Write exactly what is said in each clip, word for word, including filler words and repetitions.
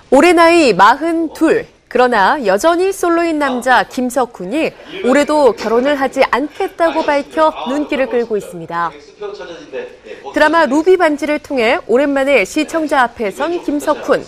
올해 나이 마흔둘. 그러나 여전히 솔로인 남자 김석훈이 올해도 결혼을 하지 않겠다고 밝혀 눈길을 끌고 있습니다. 드라마 루비 반지를 통해 오랜만에 시청자 앞에 선 김석훈.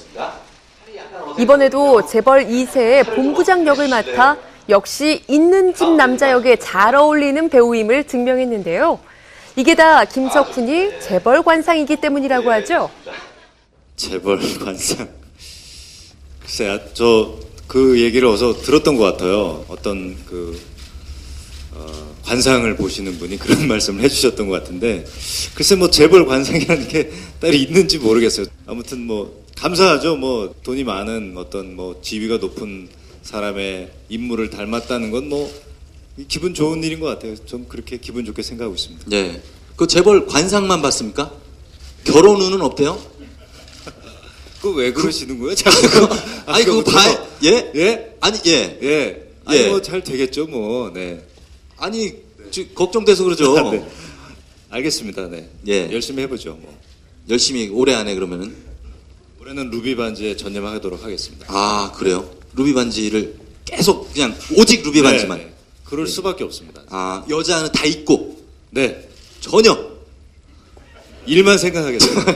이번에도 재벌 이 세의 본부장 역을 맡아 역시 있는 집 남자 역에 잘 어울리는 배우임을 증명했는데요. 이게 다 김석훈이 재벌 관상이기 때문이라고 하죠. 재벌 관상. 글쎄요, 저 그 얘기를 어서 들었던 것 같아요. 어떤 그 어, 관상을 보시는 분이 그런 말씀을 해주셨던 것 같은데, 글쎄 뭐 재벌 관상이라는 게 딸이 있는지 모르겠어요. 아무튼 뭐 감사하죠. 뭐 돈이 많은 어떤 뭐 지위가 높은 사람의 인물을 닮았다는 건 뭐 기분 좋은 일인 것 같아요. 좀 그렇게 기분 좋게 생각하고 있습니다. 네, 그 재벌 관상만 봤습니까? 결혼 운은 없대요? 그 왜 그러시는 거예요? 아니 그거 봐, 예? 예? 아니 예, 예. 아니 예. 뭐 잘 되겠죠, 뭐. 네. 아니 지, 걱정돼서 그러죠. 네. 알겠습니다. 네. 예. 열심히 해보죠, 뭐. 열심히 올해 안에 그러면은. 올해는 루비 반지에 전념하도록 하겠습니다. 아 그래요? 루비 반지를 계속 그냥 오직 루비 반지만. 네, 네. 그럴 네. 수밖에 없습니다. 아 여자는 다 있고. 네. 전혀. 일만 생각하겠습니다.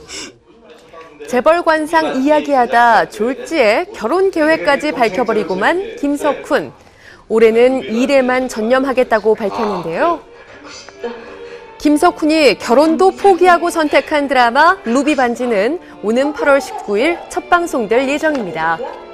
재벌 관상 이야기하다 졸지에 결혼 계획까지 밝혀버리고만 김석훈. 올해는 일에만 전념하겠다고 밝혔는데요. 김석훈이 결혼도 포기하고 선택한 드라마 루비 반지는 오는 팔월 십구일 첫 방송될 예정입니다.